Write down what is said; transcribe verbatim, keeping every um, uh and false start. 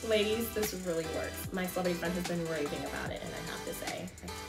Ladies, this really works. My celebrity friend has been raving about it, and I have to say, I